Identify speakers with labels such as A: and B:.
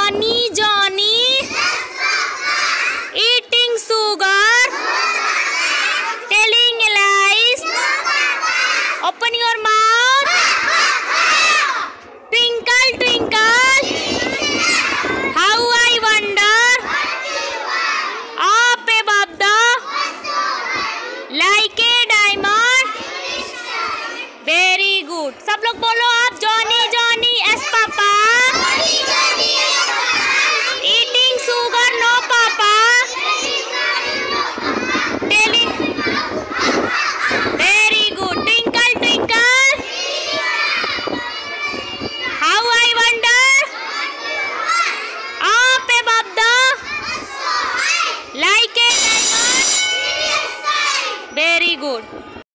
A: Johnny, Johnny. Eating sugar. Telling lies. Open your mouth. Twinkle, twinkle. How I wonder. Up above the. Like a diamond. Very good. सब लोग बोलो